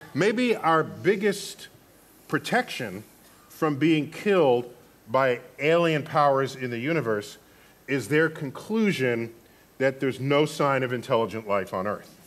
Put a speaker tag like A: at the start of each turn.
A: Maybe our biggest protection from being killed by alien powers in the universe is their conclusion that there's no sign of intelligent life on Earth.